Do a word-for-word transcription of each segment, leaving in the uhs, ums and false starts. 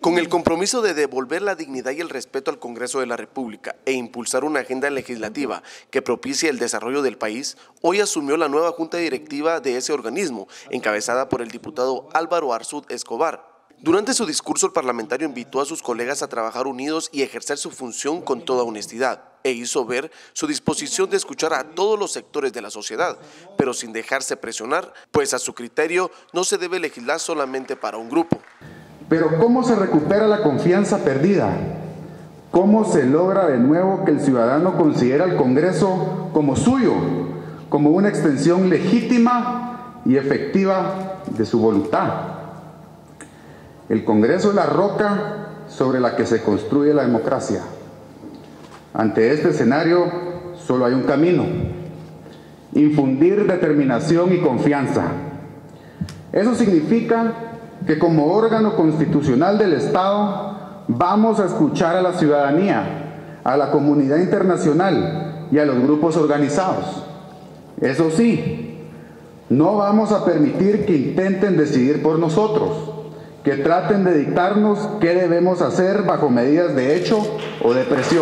Con el compromiso de devolver la dignidad y el respeto al Congreso de la República e impulsar una agenda legislativa que propicie el desarrollo del país, hoy asumió la nueva junta directiva de ese organismo, encabezada por el diputado Álvaro Arzú Escobar. Durante su discurso, el parlamentario invitó a sus colegas a trabajar unidos y ejercer su función con toda honestidad, e hizo ver su disposición de escuchar a todos los sectores de la sociedad, pero sin dejarse presionar, pues a su criterio no se debe legislar solamente para un grupo. Pero ¿cómo se recupera la confianza perdida? ¿Cómo se logra de nuevo que el ciudadano considere al Congreso como suyo, como una extensión legítima y efectiva de su voluntad? El Congreso es la roca sobre la que se construye la democracia. Ante este escenario solo hay un camino: infundir determinación y confianza. Eso significa que como órgano constitucional del Estado vamos a escuchar a la ciudadanía, a la comunidad internacional y a los grupos organizados. Eso sí, no vamos a permitir que intenten decidir por nosotros, que traten de dictarnos qué debemos hacer bajo medidas de hecho o de presión.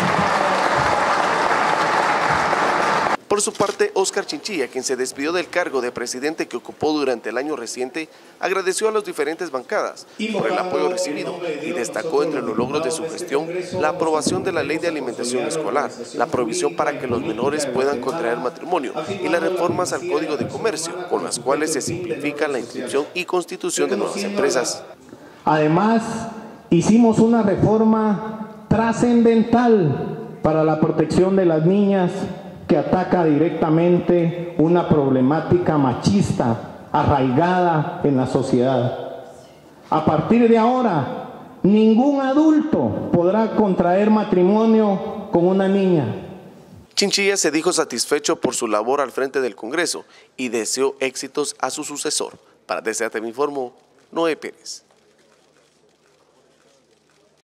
Por su parte, Óscar Chinchilla, quien se despidió del cargo de presidente que ocupó durante el año reciente, agradeció a las diferentes bancadas por el apoyo recibido y destacó entre los logros de su gestión la aprobación de la Ley de Alimentación Escolar, la provisión para que los menores puedan contraer matrimonio y las reformas al Código de Comercio, con las cuales se simplifica la inscripción y constitución de nuevas empresas. Además, hicimos una reforma trascendental para la protección de las niñas, que ataca directamente una problemática machista arraigada en la sociedad. A partir de ahora, ningún adulto podrá contraer matrimonio con una niña. Chinchilla se dijo satisfecho por su labor al frente del Congreso y deseó éxitos a su sucesor. Para D C A T V informó Noé Pérez.